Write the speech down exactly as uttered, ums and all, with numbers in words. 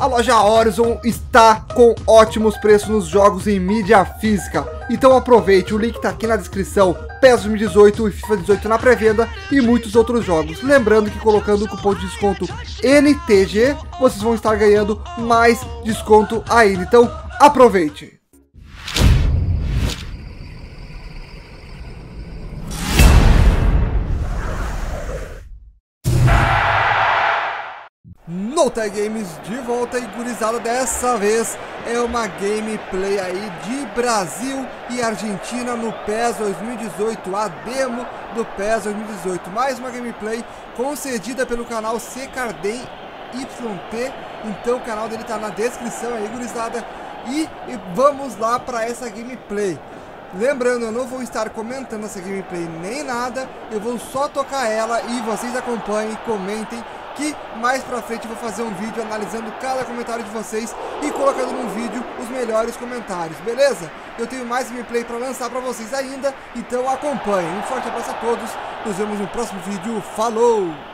A loja Horizon está com ótimos preços nos jogos em mídia física. Então aproveite, o link está aqui na descrição. P E S dois mil e dezoito e FIFA dezoito na pré-venda e muitos outros jogos. Lembrando que colocando o cupom de desconto N T G, vocês vão estar ganhando mais desconto ainda. Então aproveite! Nota Games de volta e gurizada, dessa vez é uma gameplay aí de Brasil e Argentina no P E S dois mil e dezoito, a demo do P E S dois mil e dezoito, mais uma gameplay concedida pelo canal Ccarden Y T, então o canal dele tá na descrição aí, gurizada, e, e vamos lá para essa gameplay. Lembrando, eu não vou estar comentando essa gameplay nem nada, eu vou só tocar ela e vocês acompanhem, comentem, que mais pra frente eu vou fazer um vídeo analisando cada comentário de vocês e colocando no vídeo os melhores comentários, beleza? Eu tenho mais gameplay pra lançar pra vocês ainda, então acompanhem. Um forte abraço a todos, nos vemos no próximo vídeo, falou!